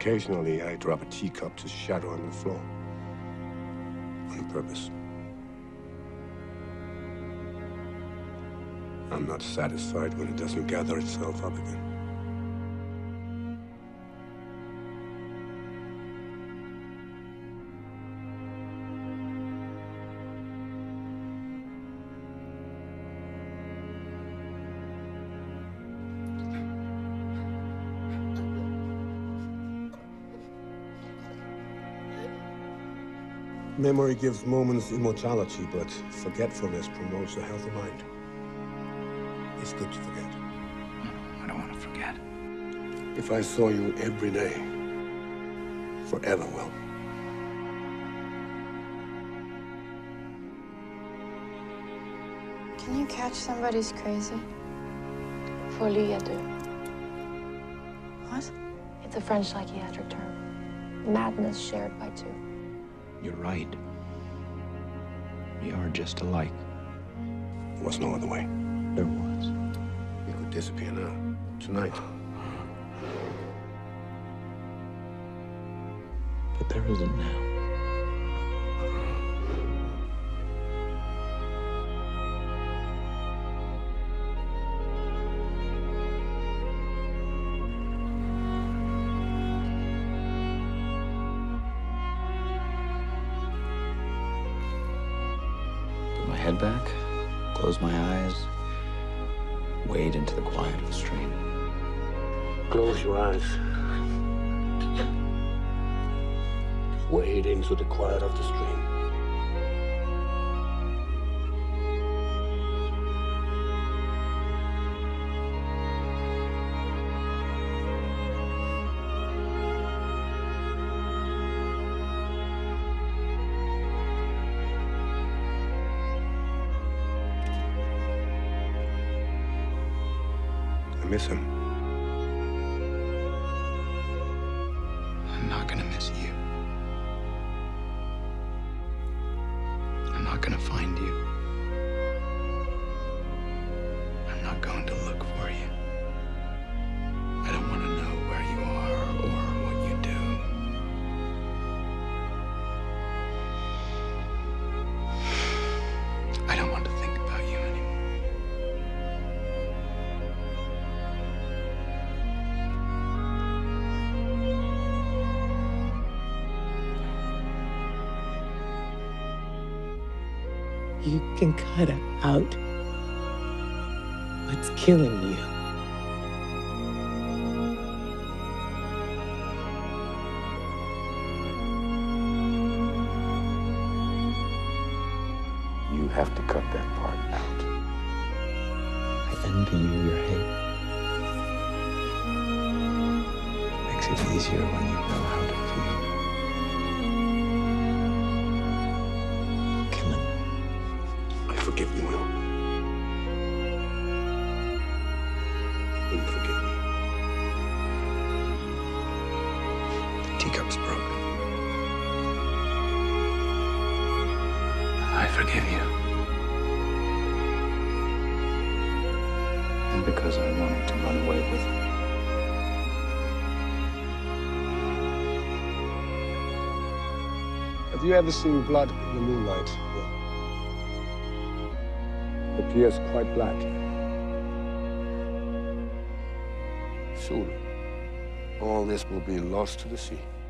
Occasionally, I drop a teacup to shatter on the floor. On purpose. I'm not satisfied when it doesn't gather itself up again. Memory gives moments immortality, but forgetfulness promotes a healthy mind. It's good to forget. I don't want to forget. If I saw you every day, forever will. Can you catch somebody's crazy? Folie, deux. What? It's a French psychiatric term. Madness shared by two. You're right. We are just alike. There was no other way. There was. You could disappear now, tonight. But there isn't now. Head back, close my eyes, wade into the quiet of the stream. Close your eyes. Wade into the quiet of the stream. I miss him. I'm not gonna miss you. I'm not gonna find you. I'm not going to look for you. I don't want to know where you are or what you do. I don't want to think about you anymore. You can cut out what's killing you. You have to cut that part out. I envy you your hate. Makes it easier when you know how to feel. I forgive you, Will. Will you forgive me? The teacup's broken. I forgive you. And because I wanted to run away with you. Have you ever seen blood in the moonlight? It appears quite black. Soon, all this will be lost to the sea.